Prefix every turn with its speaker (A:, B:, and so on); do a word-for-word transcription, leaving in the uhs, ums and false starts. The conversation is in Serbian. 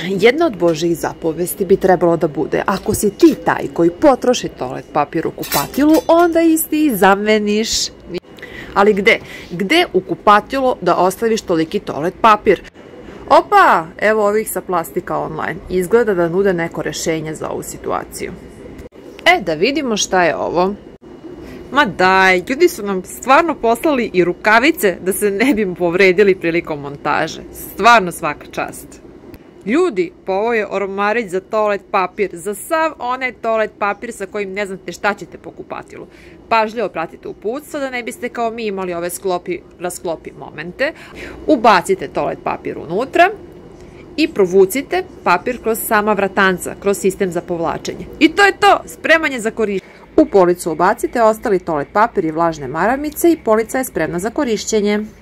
A: Jedna od Božjih zapovesti bi trebalo da bude, ako si ti taj koji potroši toalet papir u kupatilu, onda isti i zameniš. Ali gde? Gde u kupatilu da ostaviš toliki toalet papir? Opa, evo ovih sa Plastika online. Izgleda da nude neko rešenje za ovu situaciju. E, da vidimo šta je ovo. Ma daj, ljudi su nam stvarno poslali i rukavice da se ne bi povredili prilikom montaže. Stvarno svaka čast. Ljudi, pa ovo je ormarić za toalet papir, za sav onaj toalet papir sa kojim ne znate šta ćete po kupatilu. Pažljivo pratite uputstva da ne biste kao mi imali ove sklopi, rasklopi momente. Ubacite toalet papir unutra i provucite papir kroz sama vratanca, kroz sistem za povlačenje. I to je to, spremanje za korišćenje. U policu ubacite ostali toalet papir i vlažne maramice i polica je spremna za korišćenje.